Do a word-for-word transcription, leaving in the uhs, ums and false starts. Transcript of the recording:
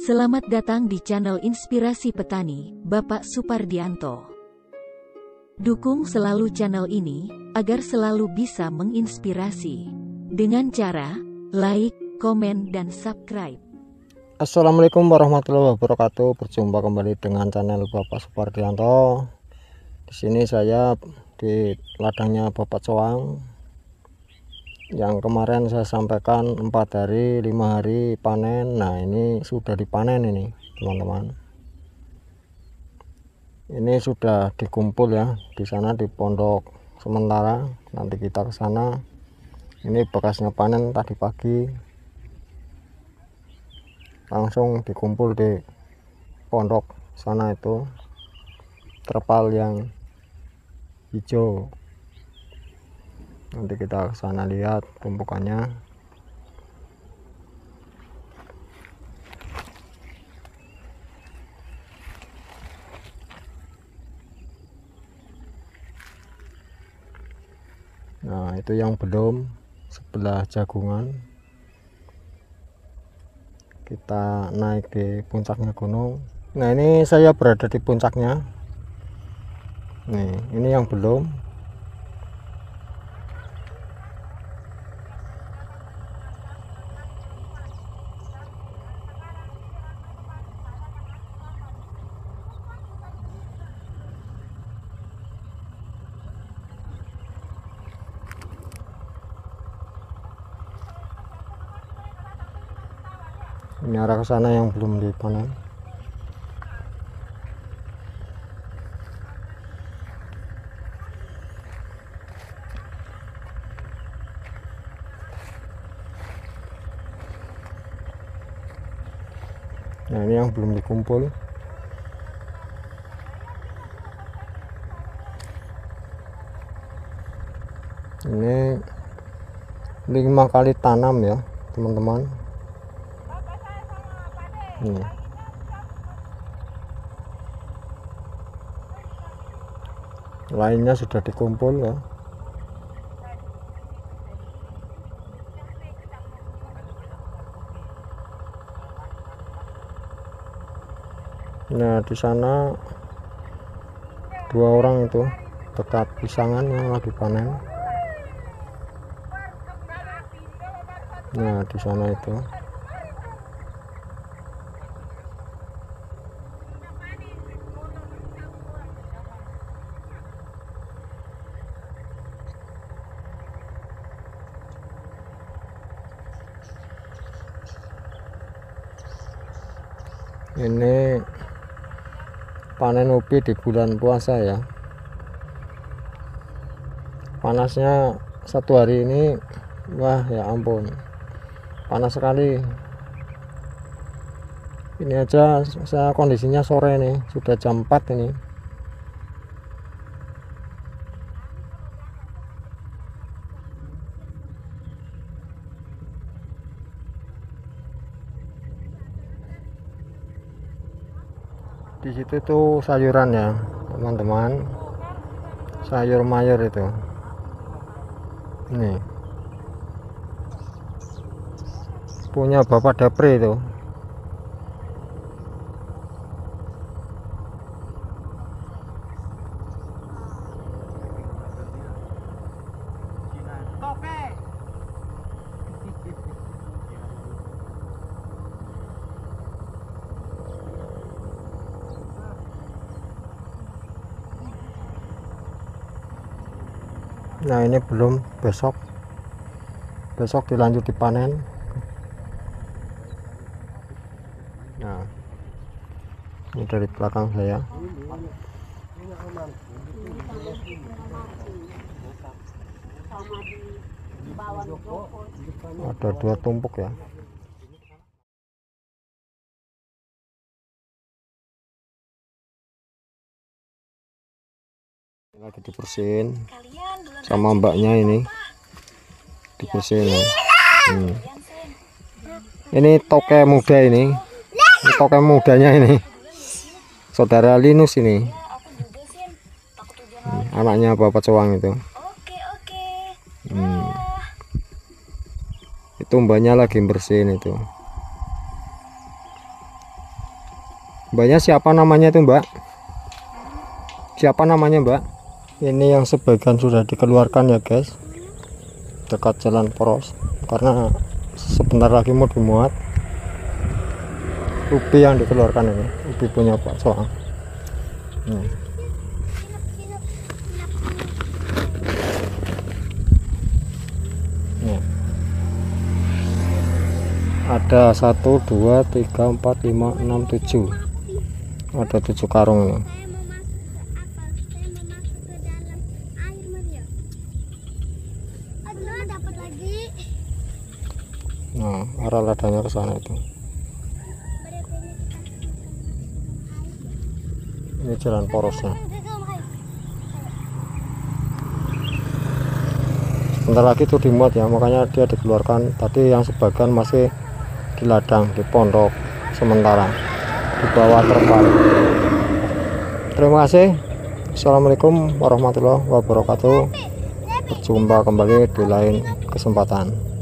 Selamat datang di channel Inspirasi Petani, Bapak Supardianto. Dukung selalu channel ini, agar selalu bisa menginspirasi. Dengan cara, like, komen, dan subscribe. Assalamualaikum warahmatullahi wabarakatuh. Berjumpa kembali dengan channel Bapak Supardianto. Di sini saya di ladangnya Bapak Coang. Yang kemarin saya sampaikan empat hari, lima hari panen. Nah, ini sudah dipanen ini, teman-teman. Ini sudah dikumpul ya, di sana di pondok sementara. Nanti kita ke sana. Ini bekasnya panen tadi pagi. Langsung dikumpul di pondok sana itu. Terpal yang hijau. Nanti kita ke sana lihat tumpukannya. Nah, itu yang belum sebelah jagungan. Kita naik di puncaknya gunung. Nah, ini saya berada di puncaknya. Nih, ini yang belum. Ini arah ke sana yang belum dipanen. Nah, ini yang belum dikumpul. Ini lima kali tanam ya, teman-teman. Ini lainnya sudah dikumpul ya. Nah, di sana dua orang itu dekat pisangan yang lagi panen. Nah, di sana itu. Ini panen ubi di bulan puasa ya. Panasnya satu hari ini, wah ya ampun, panas sekali. Ini aja saya kondisinya sore nih, sudah jam empat ini. Di situ tuh sayuran ya, teman-teman. Sayur mayur itu. Ini punya Bapak Dapri itu. Nah, ini belum, besok besok dilanjut dipanen. Nah, ini dari belakang saya ada dua tumpuk ya. Lagi dibersihin sama mbaknya, ini dibersihin ya. Hmm. Ini toke muda ini, ini toke mudanya ini, saudara Linus ini. Hmm, anaknya Bapak Coang itu. Hmm. Itu mbaknya lagi bersihin itu. Mbaknya siapa namanya itu, Mbak? Siapa namanya, Mbak? Ini yang sebagian sudah dikeluarkan ya, guys, dekat jalan poros, karena sebentar lagi mau dimuat. Ubi yang dikeluarkan ini, ubi punya Pak Soang. Hmm. Nih. Ada satu, dua, tiga, empat, lima, enam, tujuh. Ada tujuh karung ini. Nah, arah ladangnya ke sana itu. Ini jalan porosnya. Sebentar lagi itu dimuat ya, makanya dia dikeluarkan. Tadi yang sebagian masih di ladang, di pondok sementara, di bawah terpal. Terima kasih. Assalamualaikum warahmatullahi wabarakatuh. Berjumpa kembali di lain kesempatan.